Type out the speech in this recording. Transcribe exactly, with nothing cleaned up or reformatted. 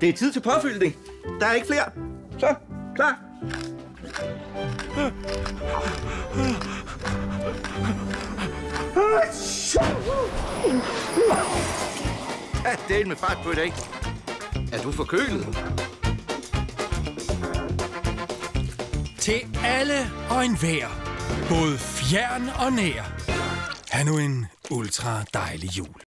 Det er tid til påfyldning. Der er ikke flere. Så, klar. Ja, det er med fart på i dag. Er du forkølet? Til alle og enhver, både fjern og nær. Ha' nu en ultra dejlig jul.